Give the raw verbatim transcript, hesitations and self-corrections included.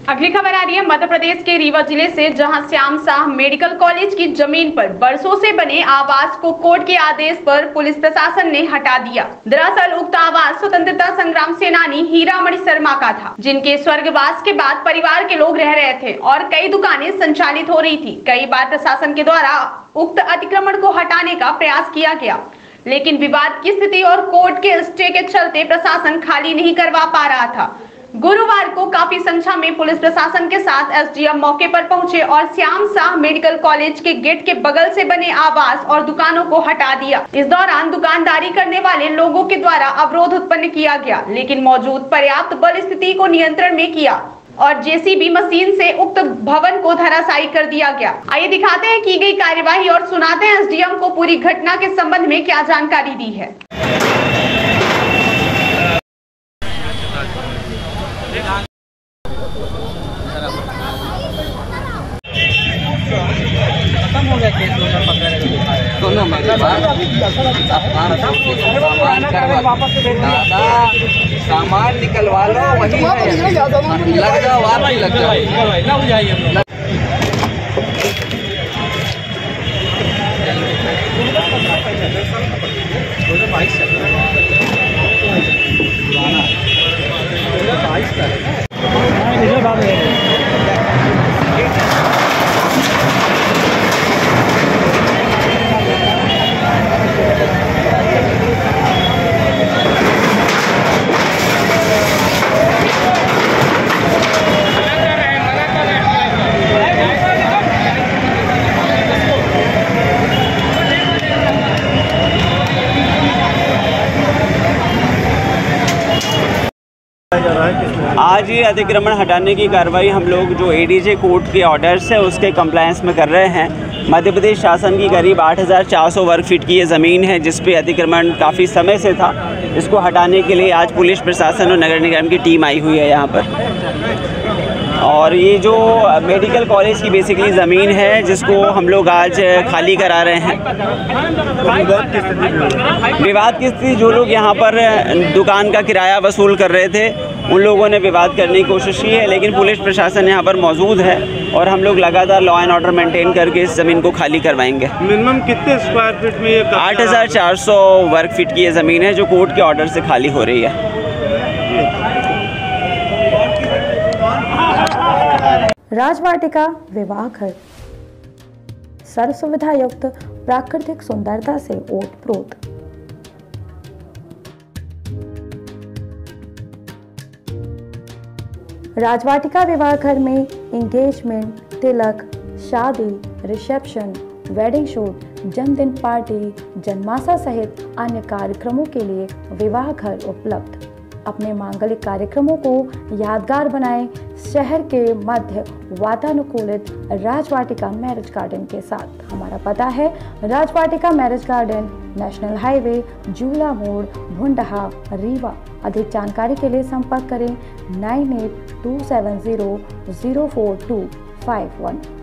अगली खबर आ रही है मध्य प्रदेश के रीवा जिले से, जहां श्याम साह मेडिकल कॉलेज की जमीन पर बरसों से बने आवास को कोर्ट के आदेश पर पुलिस प्रशासन ने हटा दिया। दरअसल उक्त आवास स्वतंत्रता संग्राम सेनानी हीरामणि शर्मा का था, जिनके स्वर्गवास के बाद परिवार के लोग रह रहे थे और कई दुकानें संचालित हो रही थी। कई बार प्रशासन के द्वारा उक्त अतिक्रमण को हटाने का प्रयास किया गया, लेकिन विवाद की स्थिति और कोर्ट के स्टे के चलते प्रशासन खाली नहीं करवा पा रहा था। गुरुवार को काफी संख्या में पुलिस प्रशासन के साथ एसडीएम मौके पर पहुंचे और श्याम साह मेडिकल कॉलेज के गेट के बगल से बने आवास और दुकानों को हटा दिया। इस दौरान दुकानदारी करने वाले लोगों के द्वारा अवरोध उत्पन्न किया गया, लेकिन मौजूद पर्याप्त बल स्थिति को नियंत्रण में किया और जेसीबी मशीन से उक्त भवन को धराशायी कर दिया गया। आइए दिखाते हैं की गई कार्यवाही और सुनाते हैं एसडीएम को पूरी घटना के संबंध में क्या जानकारी दी है। खत्म हो गया केस दोनों में दादा सामान निकलवा लो, वही लग जाओ, आप ही लग जाओ। बाईस आज ये अतिक्रमण हटाने की कार्रवाई हम लोग जो एडीजे कोर्ट के ऑर्डर्स है उसके कंप्लायंस में कर रहे हैं। मध्य प्रदेश शासन की करीब आठ हज़ार चार सौ वर्ग फीट की ये ज़मीन है जिस पे अतिक्रमण काफ़ी समय से था। इसको हटाने के लिए आज पुलिस प्रशासन और नगर निगम की टीम आई हुई है यहाँ पर। और ये जो मेडिकल कॉलेज की बेसिकली ज़मीन है जिसको हम लोग आज खाली करा रहे हैं। विवाद की स्थिति, जो लोग यहाँ पर दुकान का किराया वसूल कर रहे थे उन लोगों ने विवाद करने की कोशिश की है, लेकिन पुलिस प्रशासन यहाँ पर मौजूद है और हम लोग लगातार लॉ एंड ऑर्डर मेंटेन करके इस ज़मीन को खाली करवाएंगे। मिनिमम कितने स्क्वायर फीट में ये? आठ हज़ार चार सौ वर्ग फीट की ये ज़मीन है जो कोर्ट के ऑर्डर से खाली हो रही है। राजवाटिका विवाह घर सर्व सुविधा युक्त प्राकृतिक सुंदरता से ओतप्रोत। राजवाटिका विवाह घर में इंगेजमेंट, तिलक, शादी, रिसेप्शन, वेडिंग शूट, जन्मदिन पार्टी, जन्माशा सहित अन्य कार्यक्रमों के लिए विवाह घर उपलब्ध। अपने मांगलिक कार्यक्रमों को यादगार बनाएं शहर के मध्य वातानुकूलित राजवाटिका मैरिज गार्डन के साथ। हमारा पता है Rajvatika marriage garden, national highway, Jula मोड़, भुंडहा, रीवा। अधिक जानकारी के लिए संपर्क करें nine eight two seven zero zero four two five one.